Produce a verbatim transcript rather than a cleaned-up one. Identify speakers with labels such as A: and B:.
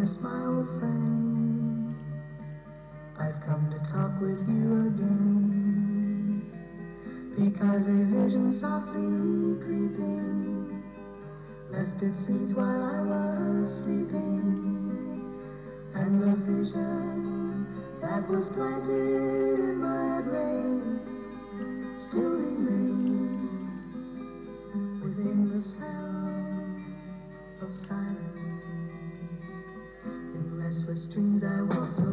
A: darkness, my old friend, I've come to talk with you again, because a vision softly creeping left its seeds while I was sleeping, and the vision that was planted in my brain still remains within the sound of silence. In restless dreams I walked